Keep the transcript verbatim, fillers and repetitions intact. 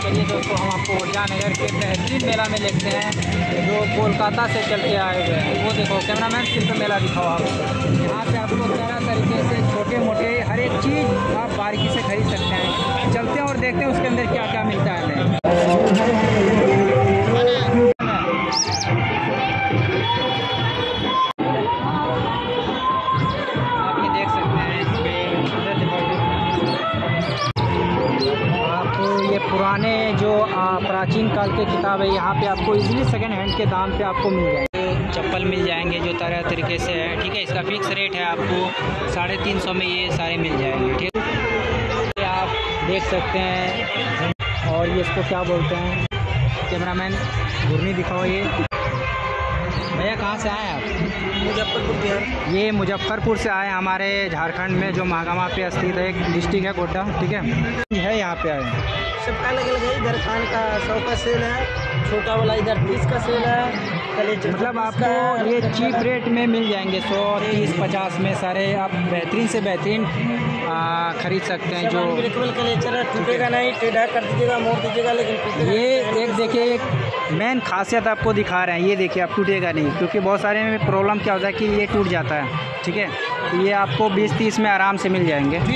चलिए दोस्तों, हम आपको ऊर्जानगर के बेहतरीन मेला में लेते हैं जो कोलकाता से चल के आए हुए हैं। वो देखो कैमरामैन, शिल्प मेला दिखाओ आपको। यहाँ पे आपको तरह तरीके से छोटे मोटे हर एक चीज़ आप बारीकी से खरीद सकते हैं। चलते हैं और देखते हैं उसके अंदर क्या क्या मिलता है हमें। आप ये देख सकते हैं यहाँ पे ये पुराने जो प्राचीन काल के किताब है, यहाँ पे आपको इजीली सेकंड हैंड के दाम पे आपको मिल जाएंगे। चप्पल मिल जाएंगे जो तरह तरीके से है, ठीक है। इसका फिक्स रेट है, आपको साढ़े तीन सौ में ये सारे मिल जाएंगे, ठीक है। आप देख सकते हैं। और ये इसको क्या बोलते हैं, कैमरामैन घुर्नी दिखाओ। ये भैया कहाँ से आए आप? मुजफ्फरपुर बिहार। ये मुजफ्फरपुर से आए, हमारे झारखंड में जो महागामा पे स्थित है एक डिस्ट्रिक्ट है गोड्डा, ठीक है है यहाँ पे आए। सबका अलग अलग है। इधर खान का सौ का सेल है, छोटा वाला इधर तीस का सेल है। मतलब आपको ये चीप रेट में मिल जाएंगे, सौ तीस पचास में सारे आप बेहतरीन से बेहतरीन खरीद सकते हैं। जो कलेचर है, टूटेगा नहीं, टेढ़ा कर दीजिएगा, मोड़ दीजिएगा, लेकिन ये एक देखिए एक मेन खासियत आपको दिखा रहे हैं। ये देखिए आप टूटेगा नहीं, क्योंकि बहुत सारे में प्रॉब्लम क्या होता है कि ये टूट जाता है, ठीक है। तो ये आपको बीस तीस में आराम से मिल जाएंगे।